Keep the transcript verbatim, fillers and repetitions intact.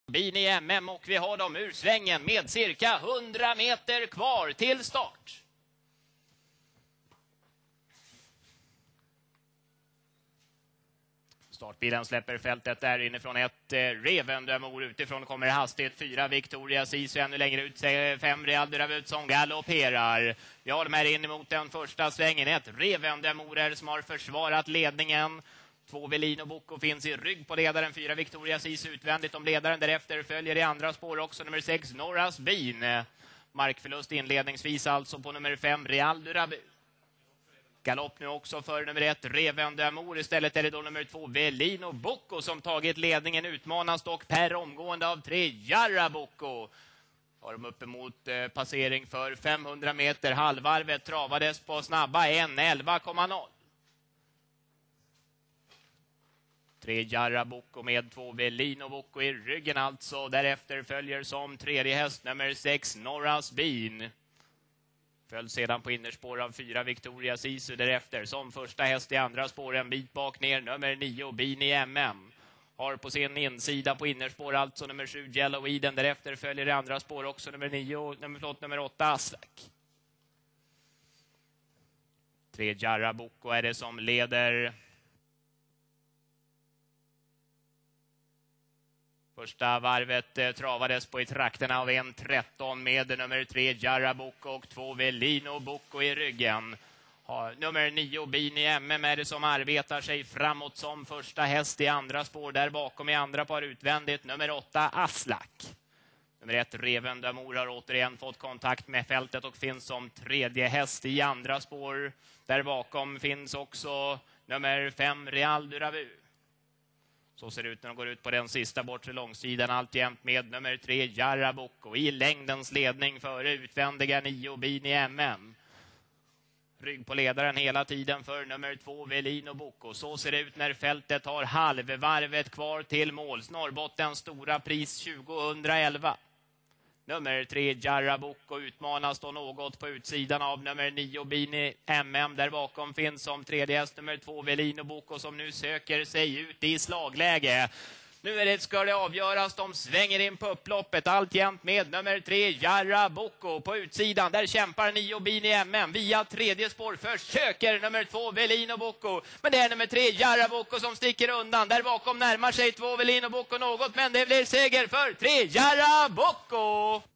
Bin i M M och vi har dem ur svängen med cirka hundra meter kvar till start. Startbilen släpper fältet där inifrån ett eh, Revendömor. Utifrån kommer hastighet fyra Victoria Sisu, ännu längre ut fem Real Duravut som galopperar. Vi har dem här in emot den första svängen. Ett Revendömor som har försvarat ledningen. Två Velino Bocco finns i rygg på ledaren. Fyra Victoria Sisu utvändigt om ledaren. Därefter följer i andra spår också nummer sex Norras Bin. Markförlust inledningsvis alltså på nummer fem Real Duravut. Galopp nu också för nummer ett Revendömor. Istället är det då nummer två Velino Bocco som tagit ledningen. Utmanas dock per omgående av tre Jarra Bocco. Har de uppemot eh, passering för femhundra meter. Halvvarvet travades på snabba en elva komma noll. Tre Jarra Bocco med två Velino Bocco i ryggen alltså. Därefter följer som tredje häst nummer sex Norras Bin. Följs sedan på innerspår av fyra Victoria Sisu därefter. Som första häst i andra spår en bit bak ner nummer nio Bin i M M. Har på sin insida på innerspår alltså nummer sju Yellow Eden. Därefter följer i andra spår också nummer nio, nummer, förlåt, nummer åtta Aslak. Tre Jarra Bocco är det som leder första varvet. eh, travades på i trakterna av en tretton med nummer tre Jarra Bocco och två Velino Bocco i ryggen. Har nummer nio Bin i M M är det som arbetar sig framåt som första häst i andra spår. Där bakom i andra par utvändigt nummer åtta Aslak. Nummer ett Revendömor har återigen fått kontakt med fältet och finns som tredje häst i andra spår. Där bakom finns också nummer fem Real Duravut. Så ser det ut när de går ut på den sista bortre långsidan, alltjämt med nummer tre Jarra Bocco i längdens ledning före utvändiga nio Bin i M M. Rygg på ledaren hela tiden för nummer två Velino Bocco. Så ser det ut när fältet har halvvarvet kvar till mål. Norrbottens stora pris tjugohundraelva. Nummer tre Jarra Bocco utmanas då något på utsidan av nummer nio Bin i M M. Där bakom finns som tredje häst nummer två Velino Bocco som nu söker sig ut i slagläge. Nu är det, ska det avgöras, de svänger in på upploppet alltjämt med nummer tre Jarra Bocco på utsidan. Där kämpar nio Bin i M M via tredje spår. Försöker nummer två Velino Bocco, men det är nummer tre Jarra Bocco som sticker undan. Där bakom närmar sig två Velino Bocco något, men det blir seger för tre Jarra Bocco.